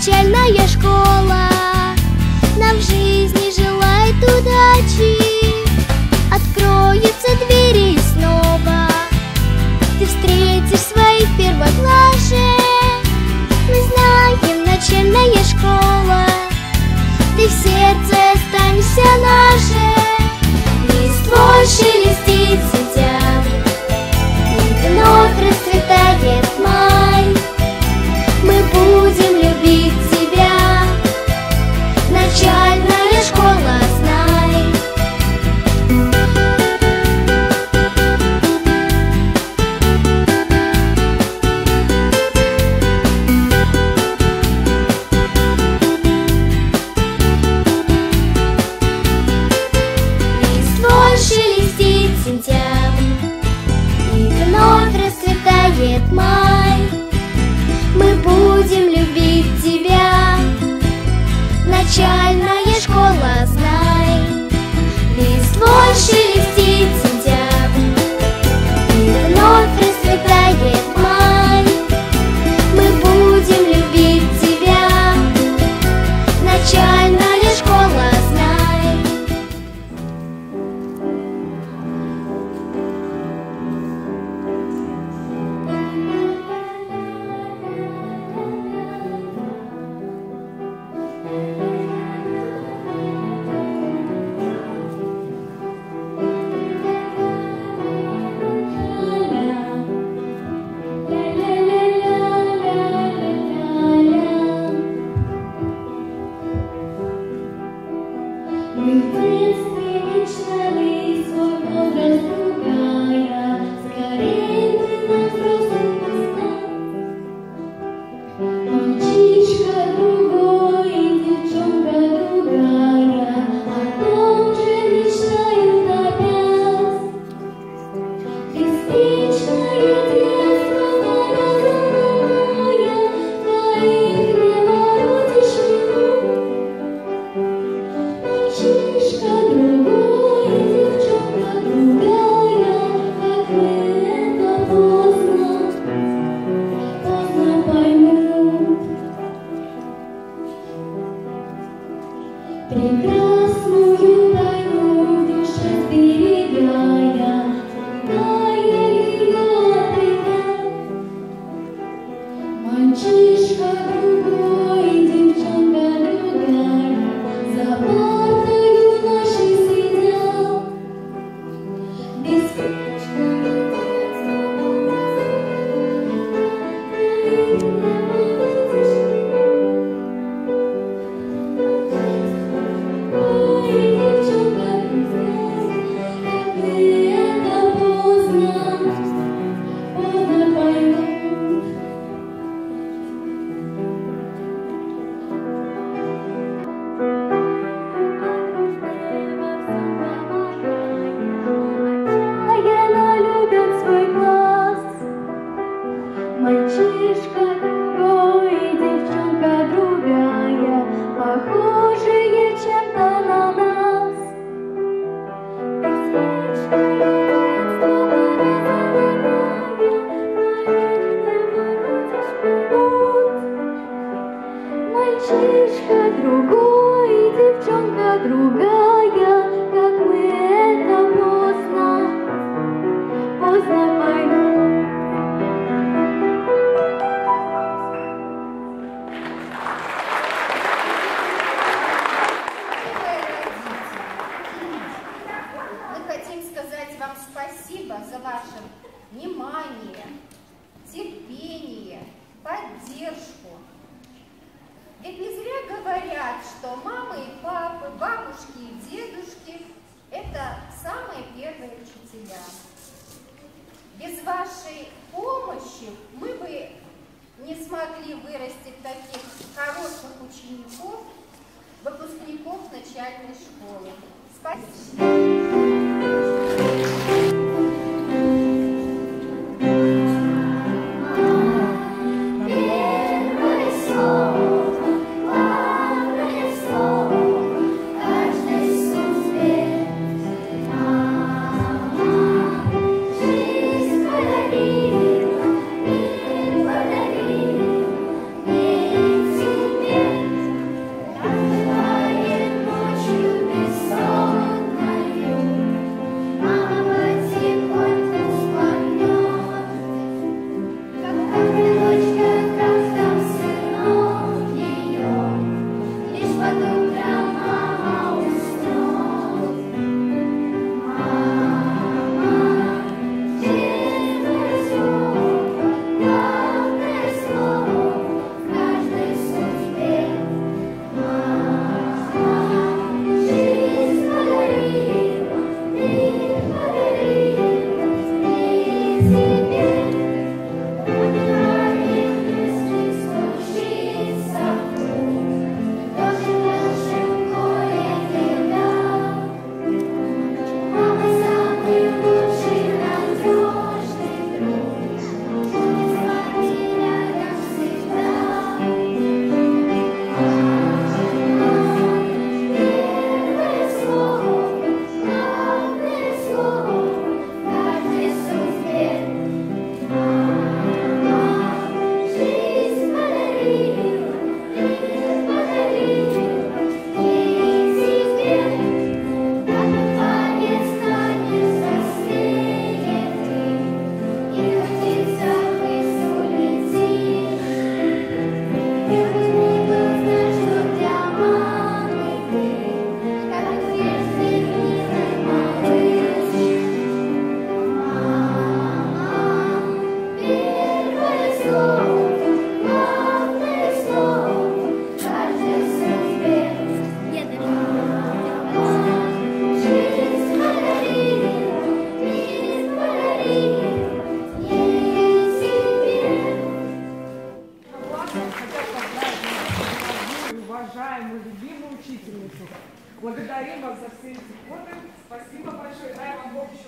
начальная школа нам в жизни желает удачи. Откроются двери снова, ты встретишь своих первоклашек. Мы знаем, начальная школа, ты в сердце останешься наше. Листвой шелестит сентябрь, и вновь расцветает май. Мы будем любить тебя, начальная школа, знай. Листвой шелестит сентябрь, и вновь расцветает май. Мы будем любить тебя, начальная школа, знай. Листвой шелестит сентябрь, и вновь расцветает май. Мы будем любить тебя, начальная школа, знай. Без вашей помощи мы бы не смогли вырастить таких хороших учеников, выпускников начальной школы. Спасибо. Thank you.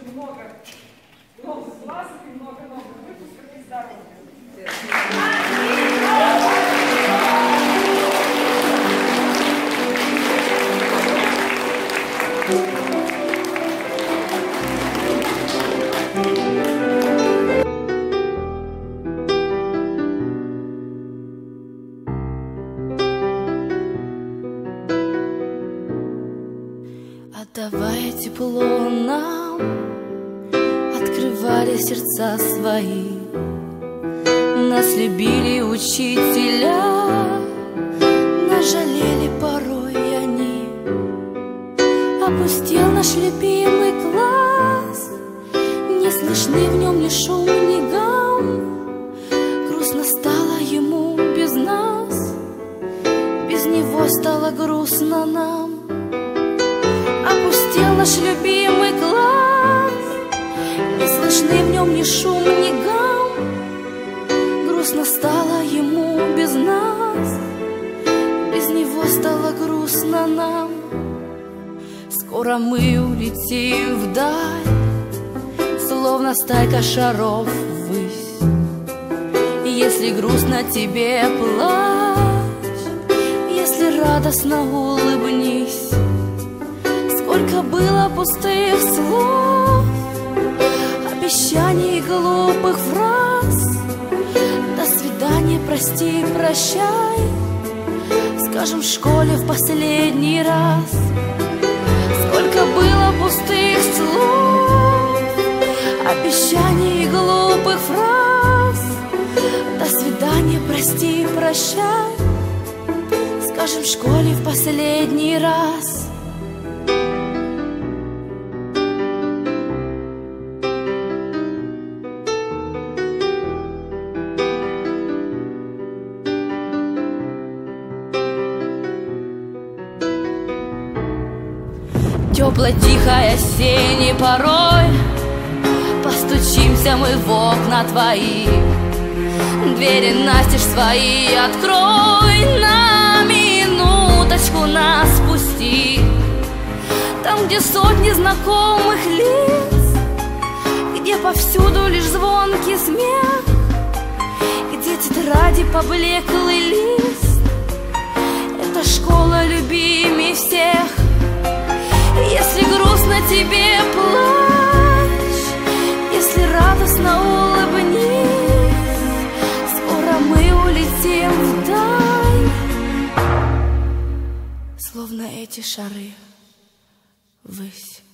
много новых классов и много новых выпусков и здоровья. Отдавая тепло нам, открывали сердца свои. Нас любили учителя, нас жалели порой они. Опустел наш любимый класс, не слышны в нем ни шум, ни гам. Грустно стало ему без нас, без него стало грустно нам. Опустел наш любимый класс, не слышны в нем ни шум, ни гам. Грустно стало ему без нас, без него стало грустно нам. Скоро мы улетим вдаль, словно стайка шаров ввысь. Если грустно тебе, плачь, если радостно, улыбнись. Сколько было пустых слов, обещаний и глупых фраз. До свидания, прости, прощай, скажем в школе в последний раз. Сколько было пустых слов, обещаний и глупых фраз. До свидания, прости, прощай, скажем в школе в последний раз. Теплой, тихой осенней порой постучимся мы в окна твои. Двери настежь свои открой, на минуточку нас пусти. Там, где сотни знакомых лиц, где повсюду лишь звонкий смех, где тетради поблеклый лист. Это школа любимей всех. Если грустно тебе, плачь, если радостно, улыбнись. Скоро мы улетим вдаль, словно эти шары ввысь.